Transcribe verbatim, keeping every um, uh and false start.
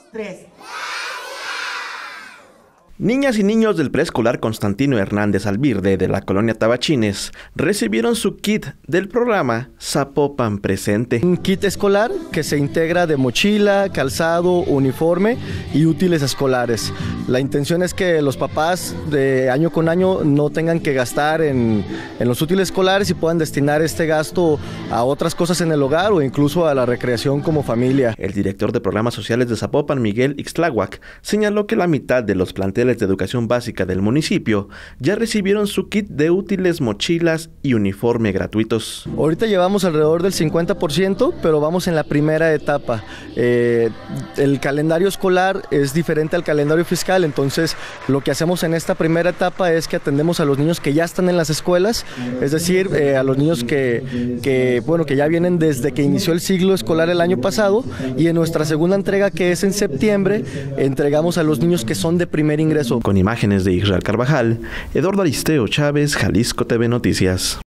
tres. Niñas y niños del preescolar Constantino Hernández Alvirde de la colonia Tabachines recibieron su kit del programa Zapopan Presente. Un kit escolar que se integra de mochila, calzado, uniforme y útiles escolares. La intención es que los papás de año con año no tengan que gastar en, en los útiles escolares y puedan destinar este gasto a otras cosas en el hogar o incluso a la recreación como familia. El director de programas sociales de Zapopan, Miguel Ixtláhuac, señaló que la mitad de los planteles de educación básica del municipio ya recibieron su kit de útiles, mochilas y uniforme gratuitos. Ahorita llevamos alrededor del cincuenta por ciento, pero vamos en la primera etapa. Eh, el calendario escolar es diferente al calendario fiscal, entonces lo que hacemos en esta primera etapa es que atendemos a los niños que ya están en las escuelas, es decir, eh, a los niños que, que, bueno, que ya vienen desde que inició el ciclo escolar el año pasado, y en nuestra segunda entrega, que es en septiembre, entregamos a los niños que son de primer ingreso. Con imágenes de Israel Carvajal, Eduardo Aristeo Chávez, Jalisco T V Noticias.